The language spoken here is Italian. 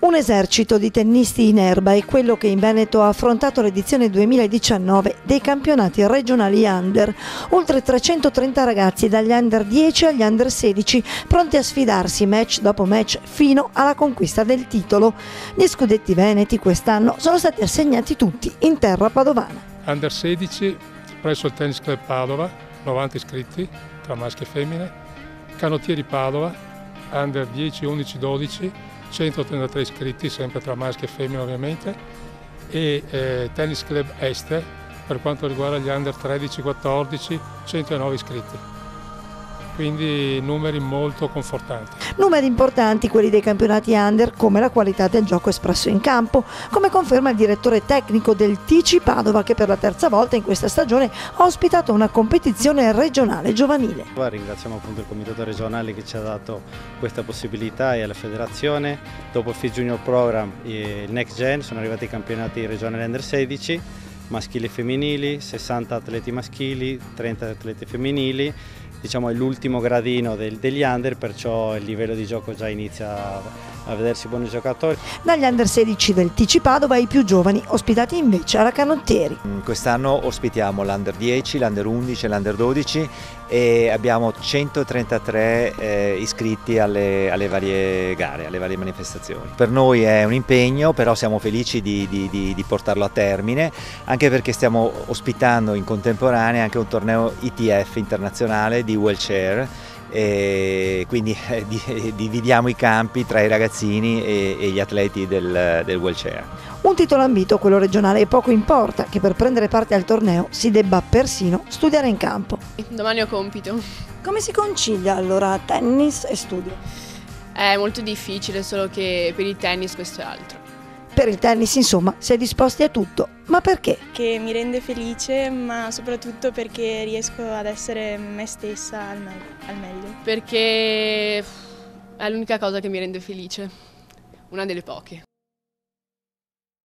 Un esercito di tennisti in erba è quello che in Veneto ha affrontato l'edizione 2019 dei campionati regionali under. Oltre 330 ragazzi dagli under 10 agli under 16 pronti a sfidarsi match dopo match fino alla conquista del titolo. Gli scudetti veneti quest'anno sono stati assegnati tutti in terra padovana. Under 16 presso il Tennis Club Padova, 90 iscritti tra maschi e femmine. Canottieri Padova, under 10, 11, 12. 133 iscritti, sempre tra maschi e femmine ovviamente, e Tennis Club Este per quanto riguarda gli under 13-14, 109 iscritti. Quindi numeri molto confortanti. Numeri importanti quelli dei campionati under, come la qualità del gioco espresso in campo, come conferma il direttore tecnico del TICI Padova, che per la terza volta in questa stagione ha ospitato una competizione regionale giovanile. Ringraziamo appunto il comitato regionale che ci ha dato questa possibilità e alla federazione. Dopo il FIS Junior Program e il Next Gen sono arrivati i campionati regionali under 16, maschili e femminili, 60 atleti maschili, 30 atleti femminili. Diciamo è l'ultimo gradino degli under, perciò il livello di gioco già inizia a vedersi buoni giocatori. Dagli under 16 del TICI Padova i più giovani, ospitati invece alla Canottieri. Quest'anno ospitiamo l'under 10, l'under 11 e l'under 12 e abbiamo 133 iscritti alle varie gare, alle varie manifestazioni. Per noi è un impegno, però siamo felici di portarlo a termine, anche perché stiamo ospitando in contemporanea anche un torneo ITF internazionale di wheelchair, e quindi dividiamo i campi tra i ragazzini e gli atleti del wheelchair. Un titolo ambito, quello regionale, e poco importa che per prendere parte al torneo si debba persino studiare in campo. Domani ho compito. Come si concilia allora tennis e studio? È molto difficile, solo che per il tennis questo è altro. Per il tennis, insomma, si è disposti a tutto. Ma perché? Che mi rende felice, ma soprattutto perché riesco ad essere me stessa al meglio. Perché è l'unica cosa che mi rende felice, una delle poche.